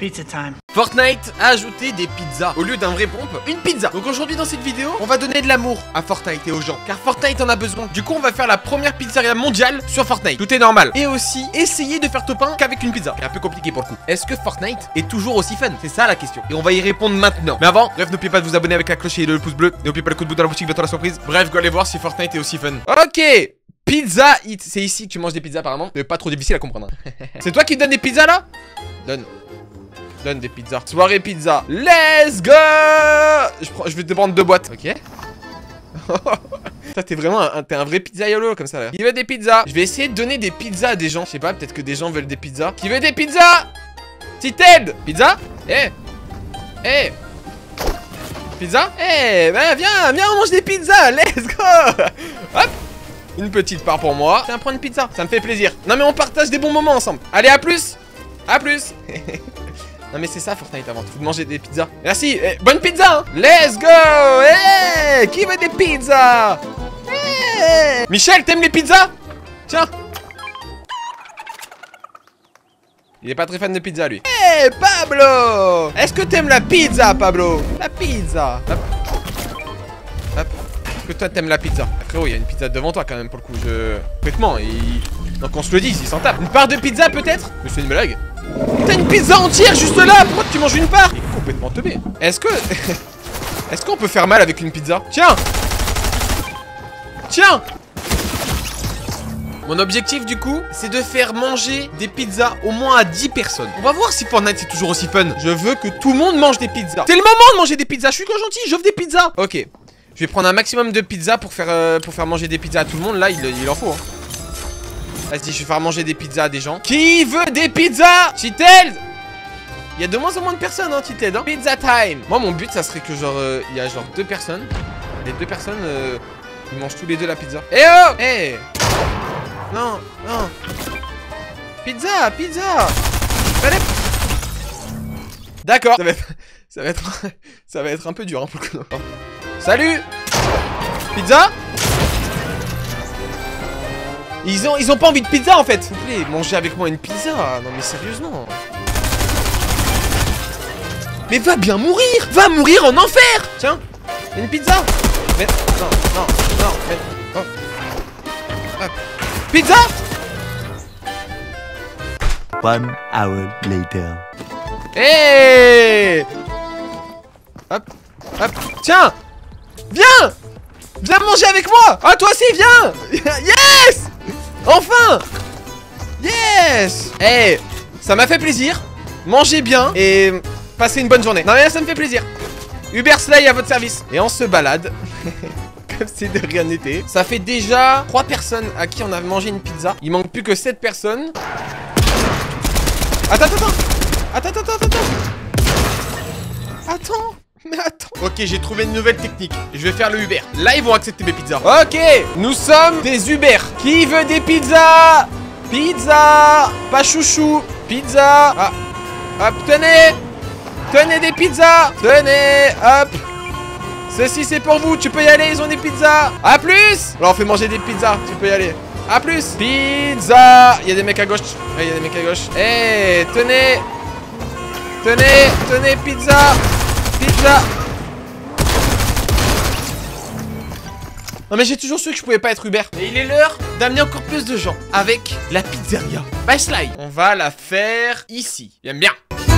Pizza time. Fortnite a ajouté des pizzas. Au lieu d'un vrai pompe, une pizza. Donc aujourd'hui dans cette vidéo, on va donner de l'amour à Fortnite et aux gens. Car Fortnite en a besoin. Du coup, on va faire la première pizzeria mondiale sur Fortnite. Tout est normal. Et aussi, essayer de faire top 1 qu'avec une pizza. C'est un peu compliqué pour le coup. Est-ce que Fortnite est toujours aussi fun? C'est ça la question. Et on va y répondre maintenant. Mais avant, bref, n'oubliez pas de vous abonner avec la cloche et le pouce bleu. N'oubliez pas le coup de bout dans la boutique, bientôt la surprise. Bref, go aller voir si Fortnite est aussi fun. Ok. Pizza Hit. C'est ici que tu manges des pizzas apparemment. C'est pas trop difficile à comprendre. C'est toi qui me donnes des pizzas là? Donne des pizzas. Soirée pizza. Let's go. Je vais te prendre 2 boîtes. Ok. T'es vraiment un vrai pizzaiolo comme ça là. Qui veut des pizzas? Je vais essayer de donner des pizzas à des gens. Je sais pas, peut-être que des gens veulent des pizzas. Qui veut des pizzas? Tited. Pizza? Eh Pizza? Ben viens on mange des pizzas. Let's go. Hop. Une petite part pour moi. Tiens, prends une pizza. Ça me fait plaisir. Non mais on partage des bons moments ensemble. Allez, à plus. À plus. Non mais c'est ça Fortnite avant tout de manger des pizzas. Merci, bonne pizza hein. Let's go. Qui veut des pizzas? Michel, t'aimes les pizzas? Tiens. Il est pas très fan de pizza lui. Pablo. Est-ce que t'aimes la pizza Pablo? La pizza. Hop. Hop. Est-ce que toi t'aimes la pizza? Frérot, il y a une pizza devant toi quand même pour le coup. Complètement, donc on se le dit, il s'en tape. Une part de pizza peut-être? Mais c'est une blague. T'as une pizza entière juste là. Pourquoi tu manges une part? Il est complètement teubé. Est-ce qu'on peut faire mal avec une pizza? Tiens. Tiens. Mon objectif du coup, c'est de faire manger des pizzas au moins à 10 personnes. On va voir si Fortnite c'est toujours aussi fun. Je veux que tout le monde mange des pizzas. C'est le moment de manger des pizzas. Je suis gentil, j'offre des pizzas. Ok. Je vais prendre un maximum de pizzas pour faire manger des pizzas à tout le monde. Là, il en faut hein. Vas-y, je vais faire manger des pizzas à des gens. Qui veut des pizzas? Tited. Il y a de moins en moins de personnes, hein, Tited, hein. Pizza time. Moi, mon but, ça serait que genre, il y a genre 2 personnes. Les 2 personnes, ils mangent tous les 2 la pizza. Eh oh. Non. Pizza. Allez. D'accord. Ça va être un peu dur, hein, pour le coup. Salut. Pizza. Ils ont pas envie de pizza en fait. S'il vous plaît, mangez avec moi une pizza. Non mais sérieusement. Mais va bien mourir. Va mourir en enfer. Tiens, une pizza. Mais non. Mais, oh. Hop. Pizza. 1 hour later. Hop. Tiens. Viens manger avec moi. Ah toi aussi viens. Yes. Enfin. Yes. Ça m'a fait plaisir. Mangez bien et passez une bonne journée. Non mais là, ça me fait plaisir. Uber Slay à votre service. Et on se balade comme si de rien n'était. Ça fait déjà 3 personnes à qui on a mangé une pizza. Il manque plus que 7 personnes. Attends. Mais attends. Ok, j'ai trouvé une nouvelle technique. Je vais faire le Uber. Là, ils vont accepter mes pizzas. Ok, nous sommes des Uber. Qui veut des pizzas? Pizza. Pas chouchou. Pizza. Ah. Hop, tenez des pizzas. Tenez, hop. Ceci, c'est pour vous. Tu peux y aller, ils ont des pizzas. À plus. Alors, on fait manger des pizzas. Tu peux y aller. À plus. Pizza. Il y a des mecs à gauche. Ouais, il y a des mecs à gauche. Tenez, pizza. Non mais j'ai toujours su que je pouvais pas être Uber. Mais il est l'heure d'amener encore plus de gens avec la pizzeria by Sly. On va la faire ici. J'aime bien.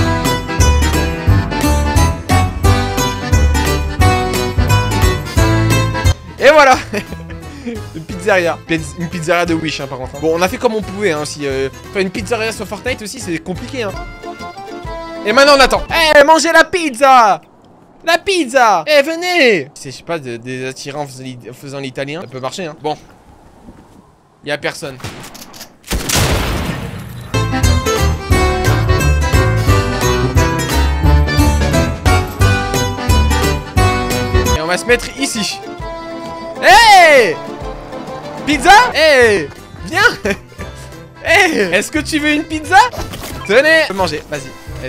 Et voilà. Une pizzeria. Une pizzeria de Wish hein, par contre. Bon on a fait comme on pouvait hein, aussi. Faire une pizzeria sur Fortnite aussi c'est compliqué hein. Et maintenant on attend. Mangez la pizza. La pizza. Venez. Je sais pas, des attirants en faisant l'italien. Ça peut marcher, hein. Bon. Y'a personne. Et on va se mettre ici. Pizza. Viens. Est-ce que tu veux une pizza? Tenez. Manger, vas-y.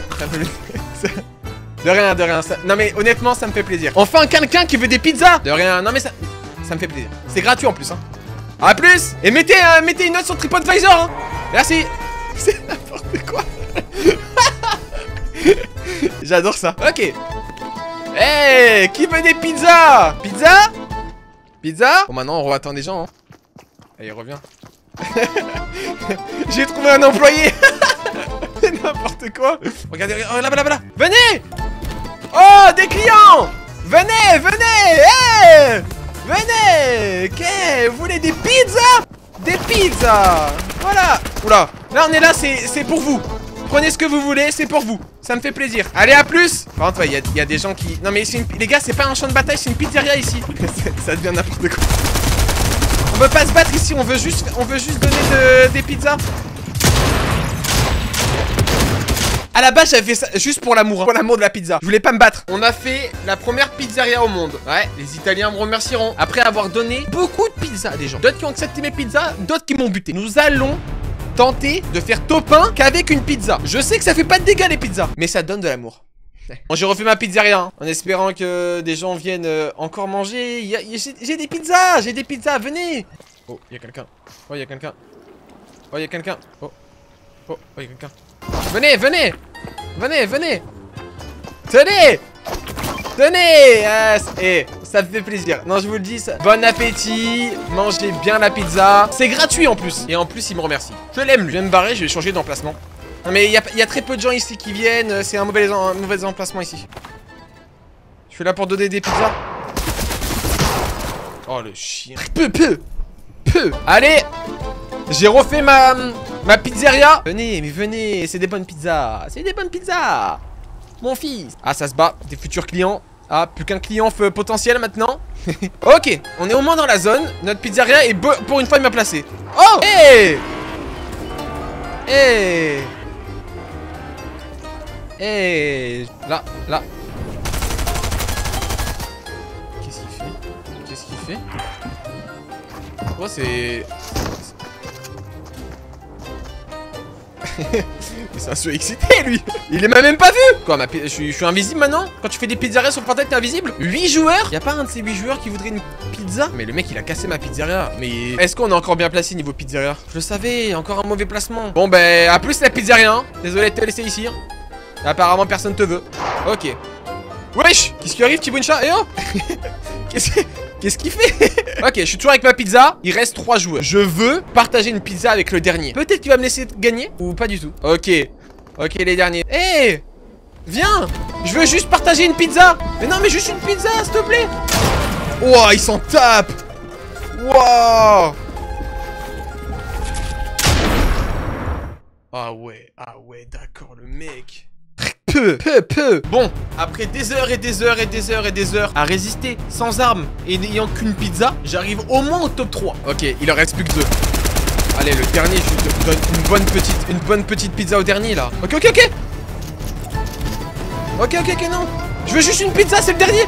De rien. Non mais honnêtement ça me fait plaisir. Enfin quelqu'un qui veut des pizzas. De rien. Non mais ça me fait plaisir. C'est gratuit en plus hein. A plus. Et mettez une note sur TripAdvisor hein. Merci. C'est n'importe quoi. J'adore ça. Ok. Hey, qui veut des pizzas? Pizza? Pizza? Bon, maintenant, on attend des gens. Hein. Allez, reviens. J'ai trouvé un employé. N'importe quoi. Regardez, oh, là-bas, là-bas, là. Venez. Oh, des clients. Venez, venez. Hey, venez. Ok, vous voulez des pizzas? Des pizzas. Voilà. Oula. Là, on est là, c'est pour vous. Prenez ce que vous voulez, c'est pour vous. Ça me fait plaisir. Allez, à plus. Par contre, il y a des gens qui... Non, mais les gars, c'est pas un champ de bataille, c'est une pizzeria ici. Ça devient n'importe quoi. On veut pas se battre ici, on veut juste donner des pizzas. À la base, j'avais fait ça juste pour l'amour, hein, pour l'amour de la pizza. Je voulais pas me battre. On a fait la première pizzeria au monde. Ouais, les Italiens me remercieront. Après avoir donné beaucoup de pizzas à des gens. D'autres qui ont accepté mes pizzas, d'autres qui m'ont buté. Nous allons tenter de faire top 1 qu'avec une pizza. Je sais que ça fait pas de dégâts les pizzas, mais ça donne de l'amour. Bon, j'ai refait ma pizzeria hein, en espérant que des gens viennent encore manger. J'ai des pizzas, venez. Oh, il y a quelqu'un. Oh, il y a quelqu'un. Oh, il y a quelqu'un. Oh, il y a quelqu'un. Venez, venez. Venez, venez. Tenez. Tenez. Et ça me fait plaisir. Non, je vous le dis, ça... Bon appétit. Mangez bien la pizza. C'est gratuit en plus. Et en plus, il me remercie. Je l'aime, lui. Je vais me barrer, je vais changer d'emplacement. Non mais il y a très peu de gens ici qui viennent. C'est un mauvais emplacement ici. Je suis là pour donner des pizzas. Oh le chien. Peu. Allez. J'ai refait ma pizzeria. Venez, mais venez. C'est des bonnes pizzas. C'est des bonnes pizzas. Mon fils. Ah, ça se bat. Des futurs clients. Ah, plus qu'un client potentiel maintenant. Ok, on est au moins dans la zone. Notre pizzeria est pour une fois bien placée. Oh. Hey. Hey. Hey. Là. Qu'est-ce qu'il fait? Oh, c'est... C'est un peu excité lui. Il m'a même pas vu. Quoi, je suis invisible maintenant? Quand tu fais des pizzerias sur Fortnite, t'es invisible? 8 joueurs? Y'a pas un de ces 8 joueurs qui voudrait une pizza? Mais le mec il a cassé ma pizzeria. Mais est-ce qu'on est encore bien placé niveau pizzeria? Je le savais, encore un mauvais placement. Bon ben, à plus la pizzeria hein. Désolé de te laisser ici hein. Apparemment personne te veut. Ok. Wesh. Qu'est-ce qui arrive Tibouincha? Eh oh. Qu'est-ce qu'il fait? Ok, je suis toujours avec ma pizza. Il reste 3 joueurs. Je veux partager une pizza avec le dernier. Peut-être qu'il va me laisser gagner ou pas du tout. Ok. Ok, les derniers. Hey, viens. Je veux juste partager une pizza. Mais non, mais juste une pizza, s'il te plaît. Wow, il s'en tape. Wow. Ah ouais, d'accord, le mec. Peu. Bon, après des heures à résister sans armes et n'ayant qu'une pizza, j'arrive au moins au top 3. Ok, il en reste plus que 2. Allez, le dernier, je te donne une bonne petite pizza au dernier là. Ok, non. Je veux juste une pizza, c'est le dernier.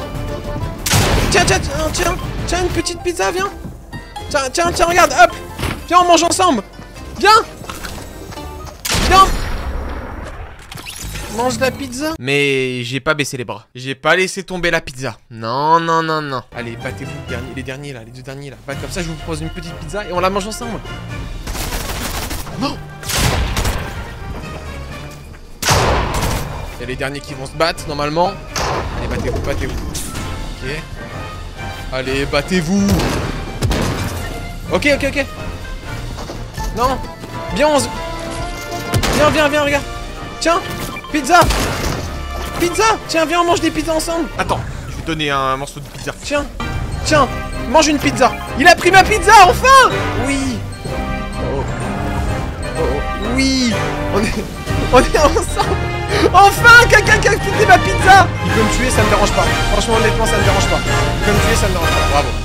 Tiens, une petite pizza, viens. Tiens, regarde, hop. Viens, on mange ensemble. Viens. Mange la pizza. Mais j'ai pas baissé les bras. J'ai pas laissé tomber la pizza. Non. Allez, battez-vous les derniers là, les 2 derniers là. Comme ça, je vous propose une petite pizza et on la mange ensemble. Non. Il y a les derniers qui vont se battre normalement. Allez, battez-vous. Ok. Allez, battez-vous. Ok. Non. Viens, Viens, regarde. Tiens. Pizza. Tiens, viens, on mange des pizzas ensemble. Attends, je vais te donner un morceau de pizza. Tiens, mange une pizza. Il a pris ma pizza, enfin. Oui. Oui. On est ensemble. Enfin, quelqu'un qui a quitté ma pizza. Il peut me tuer, ça me dérange pas. Franchement, honnêtement, ça me dérange pas. Il peut me tuer, ça me dérange pas. Bravo.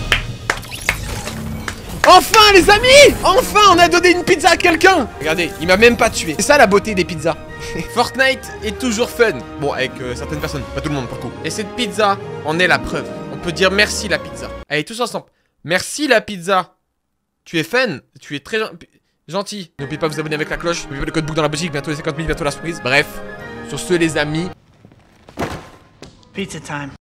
Enfin, les amis. Enfin, on a donné une pizza à quelqu'un. Regardez, il m'a même pas tué. C'est ça la beauté des pizzas. Fortnite est toujours fun. Bon, avec certaines personnes, pas tout le monde pour le coup. Et cette pizza en est la preuve. On peut dire merci la pizza. Allez, tous ensemble. Merci la pizza. Tu es fun. Tu es très gentil. N'oubliez pas de vous abonner avec la cloche. N'oubliez pas le code book dans la boutique. Bientôt les 50 000, bientôt la surprise. Bref, sur ce les amis. Pizza time.